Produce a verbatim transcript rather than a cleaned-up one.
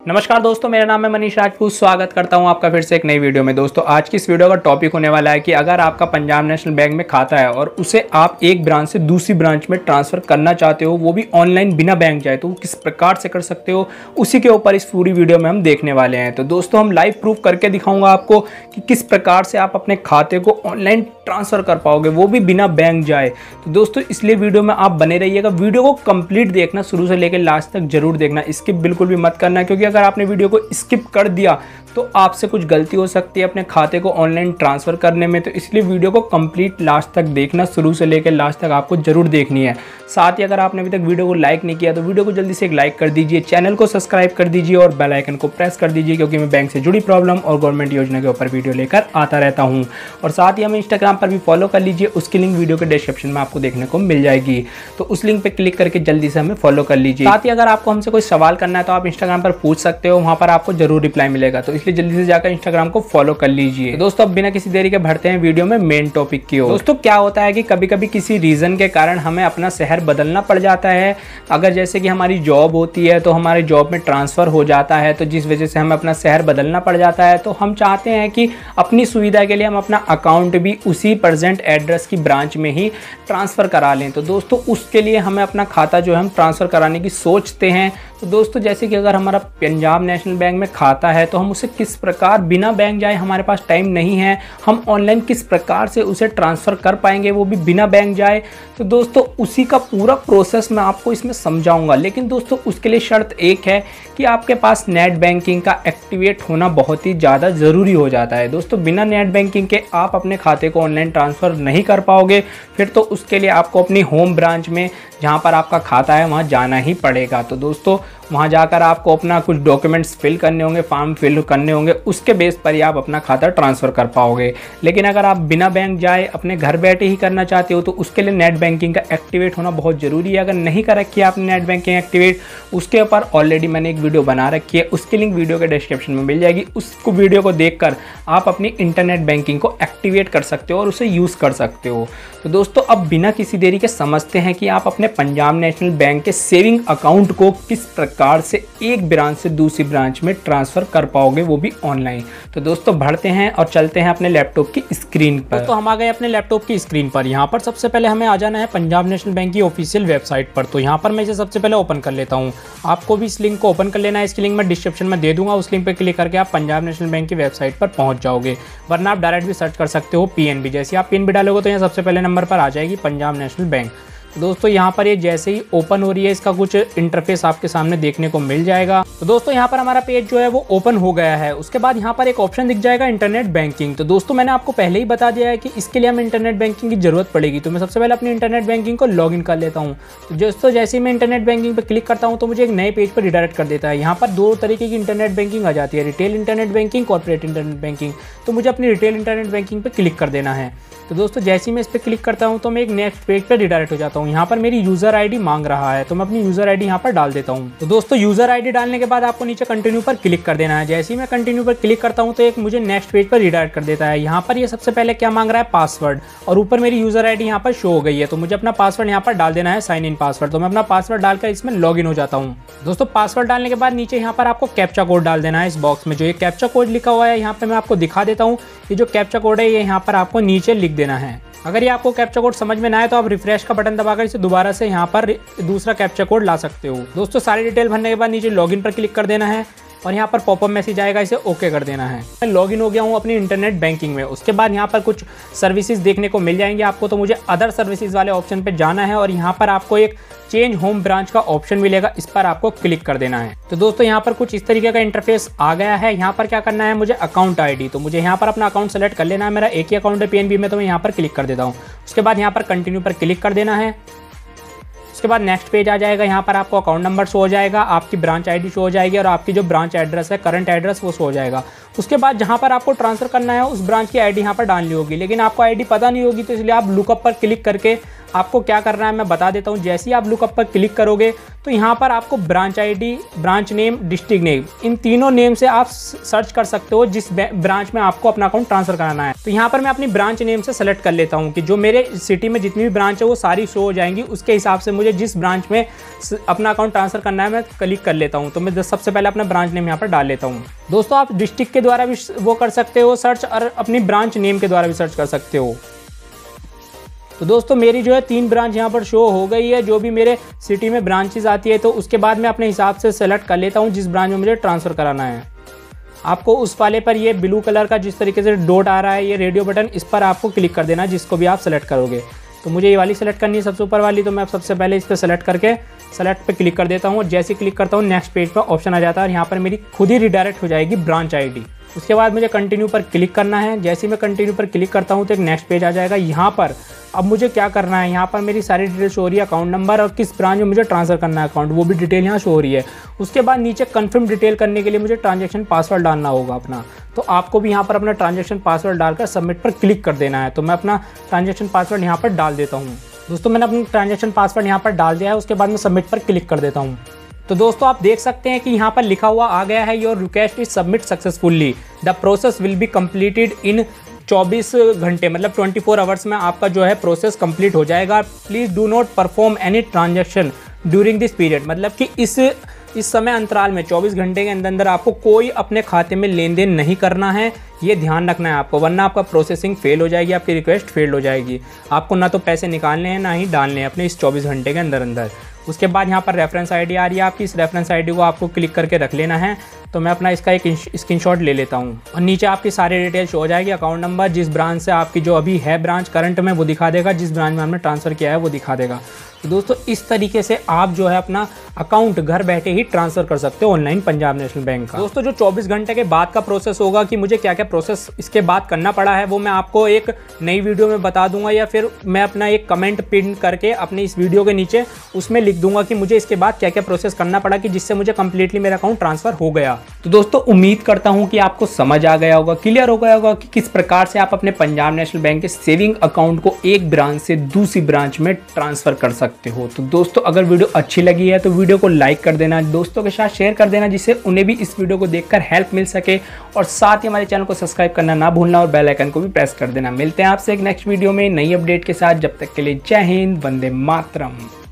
नमस्कार दोस्तों, मेरा नाम है मनीष राजपूत। स्वागत करता हूं आपका फिर से एक नई वीडियो में। दोस्तों आज की इस वीडियो का टॉपिक होने वाला है कि अगर आपका पंजाब नेशनल बैंक में खाता है और उसे आप एक ब्रांच से दूसरी ब्रांच में ट्रांसफ़र करना चाहते हो, वो भी ऑनलाइन बिना बैंक जाए, तो वो किस प्रकार से कर सकते हो, उसी के ऊपर इस पूरी वीडियो में हम देखने वाले हैं। तो दोस्तों हम लाइव प्रूफ करके दिखाऊंगा आपको कि किस प्रकार से आप अपने खाते को ऑनलाइन ट्रांसफ़र कर पाओगे, वो भी बिना बैंक जाए। तो दोस्तों इसलिए वीडियो में आप बने रहिएगा, वीडियो को कंप्लीट देखना, शुरू से लेकर लास्ट तक जरूर देखना, स्किप बिल्कुल भी मत करना, क्योंकि अगर आपने वीडियो को स्किप कर दिया तो आपसे कुछ गलती हो सकती है अपने खाते को ऑनलाइन ट्रांसफ़र करने में। तो इसलिए वीडियो को कंप्लीट लास्ट तक देखना, शुरू से लेकर लास्ट तक आपको जरूर देखनी है। साथ ही अगर आपने अभी तक वीडियो को लाइक नहीं किया तो वीडियो को जल्दी से एक लाइक कर दीजिए, चैनल को सब्सक्राइब कर दीजिए और बेल आइकन को प्रेस कर दीजिए, क्योंकि मैं बैंक से जुड़ी प्रॉब्लम और गवर्नमेंट योजना के ऊपर वीडियो लेकर आता रहता हूँ। और साथ ही हमें इंस्टाग्राम पर भी फॉलो कर लीजिए, उसकी लिंक वीडियो के डिस्क्रिप्शन में आपको देखने को मिल जाएगी। तो उस लिंक पर क्लिक करके जल्दी से हमें फॉलो कर लीजिए। साथ ही अगर आपको हमसे कोई सवाल करना है तो आप इंस्टाग्राम पर पूछ सकते हो, वहाँ पर आपको जरूर रिप्लाई मिलेगा। तो इसलिए जल्दी से जाकर इंस्टाग्राम को फॉलो कर लीजिए। तो दोस्तों अब बिना किसी देरी के बढ़ते हैं वीडियो में मेन टॉपिक की ओर। दोस्तों क्या होता है कि कभी कभी किसी रीजन के कारण हमें अपना शहर बदलना पड़ जाता है। अगर जैसे कि हमारी जॉब होती है तो हमारे जॉब में ट्रांसफर हो जाता है, तो जिस वजह से हमें अपना शहर बदलना पड़ जाता है, तो हम चाहते हैं कि अपनी सुविधा के लिए हम अपना अकाउंट भी उसी प्रेजेंट एड्रेस की ब्रांच में ही ट्रांसफर करा लें। तो दोस्तों उसके लिए हमें अपना खाता जो है हम ट्रांसफर कराने की सोचते हैं। तो दोस्तों जैसे कि अगर हमारा पंजाब नेशनल बैंक में खाता है तो हम उसे किस प्रकार बिना बैंक जाए, हमारे पास टाइम नहीं है, हम ऑनलाइन किस प्रकार से उसे ट्रांसफ़र कर पाएंगे, वो भी बिना बैंक जाए। तो दोस्तों उसी का पूरा प्रोसेस मैं आपको इसमें समझाऊंगा। लेकिन दोस्तों उसके लिए शर्त एक है कि आपके पास नेट बैंकिंग का एक्टिवेट होना बहुत ही ज़्यादा ज़रूरी हो जाता है। दोस्तों बिना नेट बैंकिंग के आप अपने खाते को ऑनलाइन ट्रांसफ़र नहीं कर पाओगे। फिर तो उसके लिए आपको अपनी होम ब्रांच में जहाँ पर आपका खाता है वहाँ जाना ही पड़ेगा। तो दोस्तों वहाँ जाकर आपको अपना कुछ डॉक्यूमेंट्स फिल करने होंगे, फॉर्म फिल करने होंगे, उसके बेस पर ही आप अपना खाता ट्रांसफ़र कर पाओगे। लेकिन अगर आप बिना बैंक जाए अपने घर बैठे ही करना चाहते हो तो उसके लिए नेट बैंकिंग का एक्टिवेट होना बहुत ज़रूरी है। अगर नहीं कर रखी है आपने नेट बैंकिंग एक्टिवेट, उसके ऊपर ऑलरेडी मैंने एक वीडियो बना रखी है, उसकी लिंक वीडियो के डिस्क्रिप्शन में मिल जाएगी। उसको वीडियो को देखकर आप अपनी इंटरनेट बैंकिंग को एक्टिवेट कर सकते हो और उसे यूज़ कर सकते हो। तो दोस्तों अब बिना किसी देरी के समझते हैं कि आप अपने पंजाब नेशनल बैंक के सेविंग अकाउंट को किस प्रकार से एक ब्रांच से दूसरी ब्रांच में ट्रांसफर कर पाओगे, वो भी ऑनलाइन। तो दोस्तों बढ़ते हैं और चलते हैं अपने लैपटॉप की स्क्रीन पर। तो हम आ गए अपने लैपटॉप की स्क्रीन पर। यहाँ पर सबसे पहले हमें आ जाना है पंजाब नेशनल बैंक की ऑफिशियल वेबसाइट पर। तो यहाँ पर मैं इसे सबसे पहले ओपन कर लेता हूँ। आपको भी इस लिंक को ओपन कर लेना है, इसकी लिंक मैं डिस्क्रिप्शन में दे दूंगा। उस लिंक पर क्लिक करके आप पंजाब नेशनल बैंक की वेबसाइट पर पहुंच जाओगे, वरना आप डायरेक्ट भी सर्च कर सकते हो पीएनबी। जैसे आप पिन भी डालोगे तो यहाँ सबसे पहले नंबर पर आ जाएगी पंजाब नेशनल बैंक। दोस्तों यहाँ पर ये जैसे ही ओपन हो रही है, इसका कुछ इंटरफेस आपके सामने देखने को मिल जाएगा। तो दोस्तों यहाँ पर हमारा पेज जो है वो ओपन हो गया है। उसके बाद यहाँ पर एक ऑप्शन दिख जाएगा इंटरनेट बैंकिंग। तो दोस्तों मैंने आपको पहले ही बता दिया है कि इसके लिए हमें इंटरनेट बैंकिंग की जरूरत पड़ेगी। तो मैं सबसे पहले अपनी इंटरनेट बैंकिंग को लॉगिन कर लेता हूँ। तो दोस्तों जैसे ही मैं इंटरनेट बैंकिंग पर क्लिक करता हूँ तो मुझे एक नए पेज पर रिडायरेक्ट कर देता है। यहाँ पर दो तरीके की इंटरनेट बैंकिंग आ जाती है, retail internet banking, corporate internet banking. तो मुझे अपनी रिटेल इंटरनेट बैंकिंग पर क्लिक कर देना है। तो दोस्तों जैसे ही मैं इस पर क्लिक करता हूं तो मैं एक नेक्स्ट पेज पर रिडायरेक्ट हो जाता हूं। यहाँ पर मेरी यूजर आईडी मांग रहा है, तो मैं अपनी यूजर आईडी यहाँ पर डाल देता हूं। तो दोस्तों यूजर आईडी डालने के बाद आपको नीचे कंटिन्यू पर क्लिक कर देना है। जैसे ही मैं कंटिन्यू पर क्लिक करता हूं तो एक मुझे नेक्स्ट पेज पर रिडायरेक्ट कर देता है। यहाँ पर ये सबसे पहले क्या मांग रहा है, पासवर्ड, और ऊपर मेरी यूजर आईडी यहाँ पर शो हो गई है। तो मुझे अपना पासवर्ड यहाँ पर डाल देना है, साइन इन पासवर्ड। तो मैं अपना पासवर्ड डालकर इसमें लॉग इन हो जाता हूँ। दोस्तों पासवर्ड डालने के बाद नीचे यहाँ पर आपको कैप्चा कोड डाल देना है। इस बॉक्स में जो ये कैप्चा कोड लिखा हुआ है यहाँ पर मैं आपको दिखा देता हूँ। ये जो कैप्चा कोड है ये यहाँ पर आपको नीचे लिख देना है। अगर ये आपको कैप्चा कोड समझ में ना आए तो आप रिफ्रेश का बटन दबाकर इसे दोबारा से यहाँ पर दूसरा कैप्चा कोड ला सकते हो। दोस्तों सारी डिटेल भरने के बाद नीचे लॉगिन पर क्लिक कर देना है और यहाँ पर पॉपअप मैसेज आएगा, इसे ओके कर देना है। मैं लॉगिन हो गया हूँ अपनी इंटरनेट बैंकिंग में। उसके बाद यहाँ पर कुछ सर्विसेज देखने को मिल जाएंगे आपको। तो मुझे अदर सर्विसेज वाले ऑप्शन पे जाना है और यहाँ पर आपको एक चेंज होम ब्रांच का ऑप्शन मिलेगा, इस पर आपको क्लिक कर देना है। तो दोस्तों यहाँ पर कुछ इस तरीके का इंटरफेस आ गया है। यहाँ पर क्या करना है, मुझे अकाउंट आईडी, तो मुझे यहाँ पर अपना अकाउंट सेलेक्ट कर लेना है। मेरा एक ही अकाउंट है पीएनबी में, तो मैं यहाँ पर क्लिक कर देता हूँ। उसके बाद यहाँ पर कंटिन्यू पर क्लिक कर देना है। उसके बाद नेक्स्ट पेज आ जाएगा। यहाँ पर आपको अकाउंट नंबर शो हो जाएगा, आपकी ब्रांच आईडी शो हो जाएगी और आपकी जो ब्रांच एड्रेस है, करंट एड्रेस, वो शो हो जाएगा। उसके बाद जहाँ पर आपको ट्रांसफर करना है उस ब्रांच की आईडी यहाँ पर डालनी होगी, लेकिन आपको आईडी पता नहीं होगी, तो इसलिए आप लुकअप पर क्लिक करके आपको क्या करना है मैं बता देता हूँ। जैसे ही आप लुकअप पर क्लिक करोगे तो यहाँ पर आपको branch ID, branch name, district name, इन तीनों नेम से आप सर्च कर सकते हो जिस ब्रांच में आपको अपना अकाउंट ट्रांसफर कराना है। तो यहाँ पर मैं अपनी ब्रांच नेम से सेलेक्ट कर लेता हूँ कि जो मेरे सिटी में जितनी भी ब्रांच है वो सारी शो हो जाएंगी। उसके हिसाब से मुझे जिस ब्रांच में अपना अकाउंट ट्रांसफर करना है मैं क्लिक कर लेता हूँ। तो मैं सबसे पहले अपना ब्रांच नेम यहाँ पर डाल लेता हूँ। दोस्तों आप डिस्ट्रिक्ट के द्वारा भी वो कर सकते हो सर्च और अपनी ब्रांच नेम के द्वारा भी सर्च कर सकते हो। तो दोस्तों मेरी जो है तीन ब्रांच यहाँ पर शो हो गई है, जो भी मेरे सिटी में ब्रांचेस आती है। तो उसके बाद मैं अपने हिसाब से सेलेक्ट कर लेता हूँ जिस ब्रांच में मुझे ट्रांसफ़र कराना है। आपको उस वाले पर ये ब्लू कलर का जिस तरीके से डॉट आ रहा है, ये रेडियो बटन, इस पर आपको क्लिक कर देना जिसको भी आप सेलेक्ट करोगे। तो मुझे ये वाली सेलेक्ट करनी है सबसे ऊपर वाली, तो मैं सबसे पहले इस पर सेलेक्ट करके सेलेक्ट पे क्लिक कर देता हूँ। और जैसे क्लिक करता हूँ नेक्स्ट पेज पर ऑप्शन आ जाता है और यहाँ पर मेरी खुद ही रिडायरेक्ट हो जाएगी ब्रांच आईडी। उसके बाद मुझे कंटिन्यू पर क्लिक करना है। जैसे ही मैं कंटिन्यू पर क्लिक करता हूँ तो एक नेक्स्ट पेज आ जाएगा। यहाँ पर अब मुझे क्या करना है, यहाँ पर मेरी सारी डिटेल शो हो रही है, अकाउंट नंबर और किस ब्रांच में मुझे ट्रांसफर करना है अकाउंट, वो भी डिटेल यहाँ शो हो रही है। उसके बाद नीचे कंफर्म डिटेल करने के लिए मुझे ट्रांजैक्शन पासवर्ड डालना होगा अपना। तो आपको भी यहाँ पर अपना ट्रांजैक्शन पासवर्ड डालकर सबमिट पर क्लिक कर देना है। तो मैं अपना ट्रांजैक्शन पासवर्ड यहाँ पर डाल देता हूँ। दोस्तों मैंने अपना ट्रांजैक्शन पासवर्ड यहाँ पर डाल दिया है। उसके बाद मैं सबमिट पर क्लिक कर देता हूँ। तो दोस्तों आप देख सकते हैं कि यहाँ पर लिखा हुआ आ गया है, your request is submit successfully, the process will be completed in चौबीस घंटे, मतलब चौबीस आवर्स में आपका जो है प्रोसेस कंप्लीट हो जाएगा। Please do not perform any transaction during this period, मतलब कि इस इस समय अंतराल में चौबीस घंटे के अंदर अंदर आपको कोई अपने खाते में लेन देन नहीं करना है, ये ध्यान रखना है आपको, वरना आपका प्रोसेसिंग फेल हो जाएगी, आपकी रिक्वेस्ट फेल हो जाएगी। आपको ना तो पैसे निकालने हैं ना ही डालने हैं अपने इस चौबीस घंटे के अंदर अंदर। उसके बाद यहाँ पर रेफरेंस आईडी आ रही है आपकी, इस रेफरेंस आईडी को आपको क्लिक करके रख लेना है। तो मैं अपना इसका एक स्क्रीनशॉट ले लेता हूँ और नीचे आपकी सारी डिटेल शो हो जाएगी। अकाउंट नंबर, जिस ब्रांच से आपकी जो अभी है ब्रांच करंट में वो दिखा देगा, जिस ब्रांच में हमने ट्रांसफ़र किया है वो दिखा देगा। तो दोस्तों इस तरीके से आप जो है अपना अकाउंट घर बैठे ही ट्रांसफ़र कर सकते हो ऑनलाइन पंजाब नेशनल बैंक का। दोस्तों जो चौबीस घंटे के बाद का प्रोसेस होगा कि मुझे क्या क्या प्रोसेस इसके बाद करना पड़ा है वो मैं आपको एक नई वीडियो में बता दूंगा, या फिर मैं अपना एक कमेंट पिन करके अपने इस वीडियो के नीचे उसमें लिख दूंगा कि मुझे इसके बाद क्या क्या प्रोसेस करना पड़ा कि जिससे मुझे कंप्लीटली मेरा अकाउंट ट्रांसफ़र हो गया। तो दोस्तों उम्मीद करता हूँ कि आपको समझ आ गया होगा, क्लियर हो गया होगा कि किस प्रकार से आप अपने पंजाब नेशनल बैंक के सेविंग अकाउंट को एक ब्रांच से दूसरी ब्रांच में ट्रांसफ़र कर सकते हो। तो दोस्तों अगर वीडियो अच्छी लगी है तो वीडियो को लाइक कर देना, दोस्तों के साथ शेयर कर देना जिससे उन्हें भी इस वीडियो को देखकर हेल्प मिल सके, और साथ ही हमारे चैनल को सब्सक्राइब करना ना भूलना और बेल आइकन को भी प्रेस कर देना। मिलते हैं आपसे एक नेक्स्ट वीडियो में नई अपडेट के साथ, जब तक के लिए जय हिंद, वंदे मातरम।